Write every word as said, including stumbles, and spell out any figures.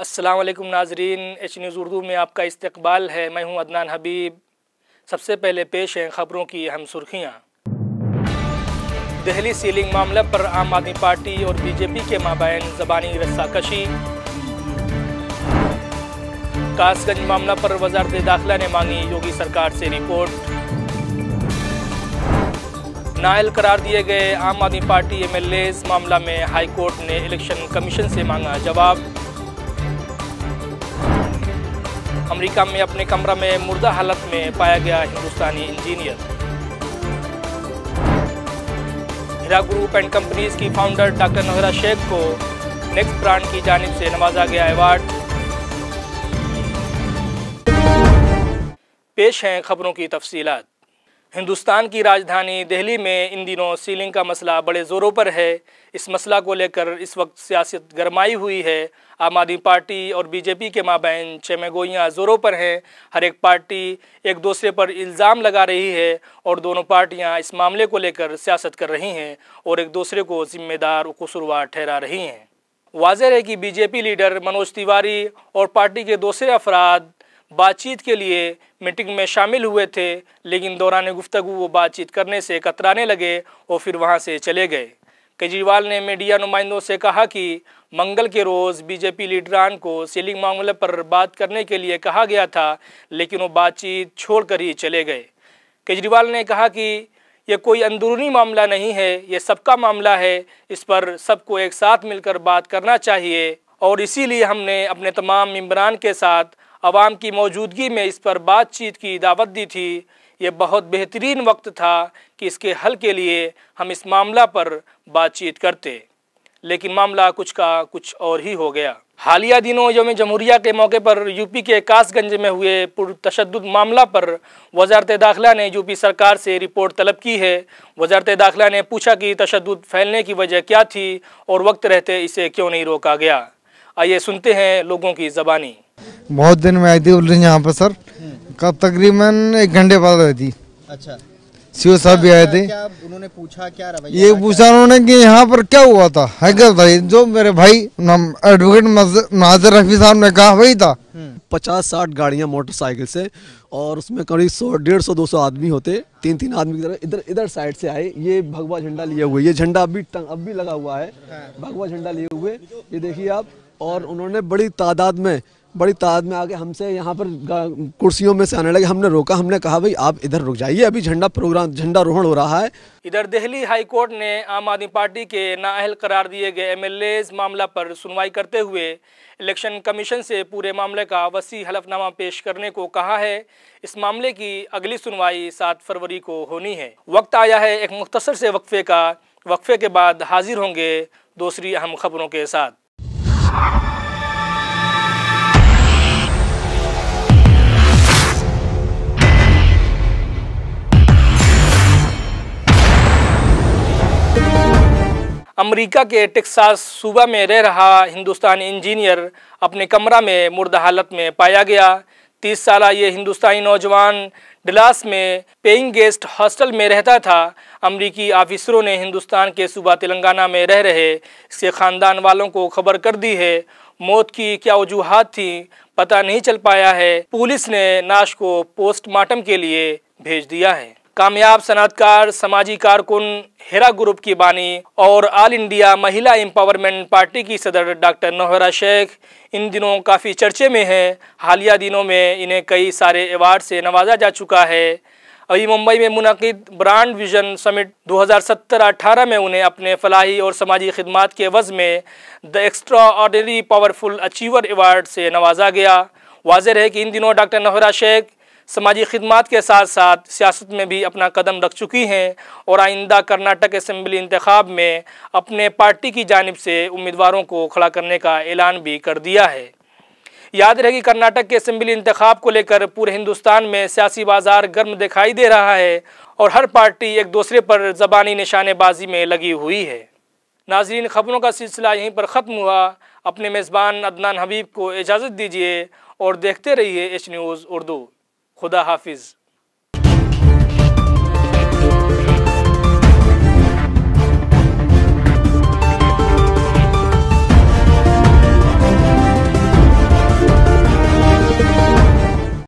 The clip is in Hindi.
अस्सलाम वालेकुम नाजरीन, एच न्यूज़ उर्दू में आपका इस्तकबाल है। मैं हूं अदनान हबीब। सबसे पहले पेश हैं ख़बरों की अहम सुर्खियाँ। दिल्ली सीलिंग मामले पर आम आदमी पार्टी और बीजेपी के माबैन ज़बानी रस्साकशी। कासगंज मामला पर वज़ारत दाखिला ने मांगी योगी सरकार से रिपोर्ट। नाअहल करार दिए गए आम आदमी पार्टी एम एल ए मामला में हाई कोर्ट ने इलेक्शन कमीशन से मांगा जवाब। अमेरिका में अपने कमरा में मुर्दा हालत में पाया गया Hindustani engineer. Heera group and companies की फाउंडर डॉक्टर नोहरा शेख को नेक्स्ट ब्रांड की जानिब से नवाजा गया अवार्ड। पेश हैं खबरों की तफसीलात। हिंदुस्तान की राजधानी दिल्ली में इन दिनों सीलिंग का मसला बड़े ज़ोरों पर है। इस मसला को लेकर इस वक्त सियासत गरमाई हुई है। आम आदमी पार्टी और बीजेपी के माबैन चमगोइयाँ ज़ोरों पर हैं। हर एक पार्टी एक दूसरे पर इल्ज़ाम लगा रही है और दोनों पार्टियां इस मामले को लेकर सियासत कर रही हैं और एक दूसरे को जिम्मेदार और कसूरवार ठहरा रही हैं। वाज़ेह है कि बीजेपी लीडर मनोज तिवारी और पार्टी के दूसरे अफराद बातचीत के लिए मीटिंग में शामिल हुए थे, लेकिन दौरान गुफ्तगू वो बातचीत करने से कतराने लगे और फिर वहाँ से चले गए। केजरीवाल ने मीडिया नुमाइंदों से कहा कि मंगल के रोज़ बीजेपी लीडरान को सीलिंग मामले पर बात करने के लिए कहा गया था, लेकिन वो बातचीत छोड़कर ही चले गए। केजरीवाल ने कहा कि ये कोई अंदरूनी मामला नहीं है, ये सबका मामला है। इस पर सबको एक साथ मिलकर बात करना चाहिए और इसीलिए हमने अपने तमाम मेंबरान के साथ अवाम की मौजूदगी में इस पर बातचीत की दावत दी थी। ये बहुत बेहतरीन वक्त था कि इसके हल के लिए हम इस मामला पर बातचीत करते, लेकिन मामला कुछ का कुछ और ही हो गया। हालिया दिनों यौम जमहूरिया के मौके पर यूपी के कासगंज में हुए पुरतशद्दुद मामला पर वज़ारत दाखिला ने यूपी सरकार से रिपोर्ट तलब की है। वज़ारत दाखिला ने पूछा कि तशद्दुद फैलने की वजह क्या थी और वक्त रहते इसे क्यों नहीं रोका गया। आइए सुनते हैं लोगों की ज़बानी। बहुत दिन में आई थी उल्लू यहाँ पर सर, कब तकरीबन एक घंटे बाद आई थी। अच्छा, सीओ साहब भी आए थे। क्या उन्होंने पूछा, क्या रवैया ये पूछा उन्होंने कि यहाँ पर क्या हुआ था, हैकर था जो मेरे भाई एडवोकेट नाजिर रफी साहब ने कहा वही था। पचास साठ गाड़ियाँ मोटरसाइकिल से और उसमें करीब सौ डेढ़ सौ दो सौ आदमी होते। तीन तीन आदमी की तरह इधर इधर साइड से आए। ये भगवा झंडा लिए हुए, ये झंडा अभी अब भी लगा हुआ है, भगवा झंडा लिए हुए, ये देखिए आप। और उन्होंने बड़ी तादाद में बड़ी तादाद में आके हमसे यहाँ पर कुर्सियों में से आने लगे। हमने रोका, हमने कहा भाई आप इधर रुक जाइए, अभी झंडा प्रोग्राम झंडा रोहण हो रहा है। इधर दिल्ली हाई कोर्ट ने आम आदमी पार्टी के नाअहल करार दिए गए एम एल ए मामला पर सुनवाई करते हुए इलेक्शन कमीशन से पूरे मामले का वसी हलफनामा पेश करने को कहा है। इस मामले की अगली सुनवाई सात फरवरी को होनी है। वक्त आया है एक मुख्तसर से वक्फे का। वक्फे के बाद हाजिर होंगे दूसरी अहम खबरों के साथ। अमेरिका के टेक्सास सूबा में रह रहा हिंदुस्तानी इंजीनियर अपने कमरा में मुर्दा हालत में पाया गया। तीस साल ये हिंदुस्तानी नौजवान डलास में पेइंग गेस्ट हॉस्टल में रहता था। अमरीकी ऑफिसरों ने हिंदुस्तान के सूबा तेलंगाना में रह रहे इसके ख़ानदान वालों को खबर कर दी है। मौत की क्या वजूहात थी पता नहीं चल पाया है। पुलिस ने नाश को पोस्टमार्टम के लिए भेज दिया है। कामयाब सनअतकार, समाजी कारकुन, हीरा ग्रुप की बानी और all India Mahila empowerment party की सदर डॉक्टर नोहरा शेख इन दिनों काफ़ी चर्चे में है। हालिया दिनों में इन्हें कई सारे अवार्ड से नवाजा जा चुका है। अभी मुंबई में मुनक़िद ब्रांड विजन समिट दो हज़ार सत्रह अठारह में उन्हें अपने फलाही और समाजी खिदमात के एवज़ में the extraordinary powerful achiever award से नवाजा गया। वाज़ेह है कि इन दिनों डॉक्टर नोहरा शेख समाजी खिदमात के साथ साथ सियासत में भी अपना कदम रख चुकी हैं और आइंदा कर्नाटक असम्बली इंतखाब में अपने पार्टी की जानिब से उम्मीदवारों को खड़ा करने का ऐलान भी कर दिया है। याद रहे कि कर्नाटक के असम्बली इंतखाब को लेकर पूरे हिंदुस्तान में सियासी बाजार गर्म दिखाई दे रहा है और हर पार्टी एक दूसरे पर ज़बानी निशानेबाजी में लगी हुई है। नाज़रीन, ख़बरों का सिलसिला यहीं पर ख़त्म हुआ। अपने मेज़बान अदनान हबीब को इजाज़त दीजिए और देखते रहिए एच न्यूज़ उर्दू। खुदा हाफिज़।